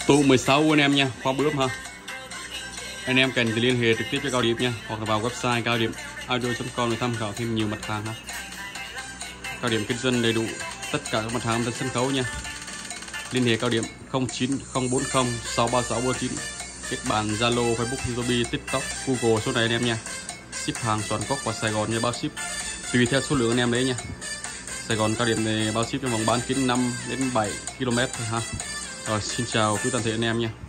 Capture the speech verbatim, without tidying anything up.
tụ mười sáu anh em nha, khóa bướm ha. Anh em cần thì liên hệ trực tiếp cho Cao Điệp nha, hoặc là vào website cao điệp audio chấm com để tham khảo thêm nhiều mặt hàng ha. Cao Điệp kinh doanh đầy đủ tất cả các mặt hàng trên sân khấu nha. Liên hệ Cao Điệp không chín không bốn không sáu ba sáu bốn chín, kết bạn Zalo, Facebook, YouTube, TikTok, Google số này anh em nha. Ship hàng toàn quốc và Sài Gòn nha, bao ship tùy theo số lượng anh em đấy nha. Sài Gòn Cao Điệp này bao ship trong vòng bán kính năm đến bảy ki lô mét thôi ha. Rồi xin chào quý toàn thể anh em nha.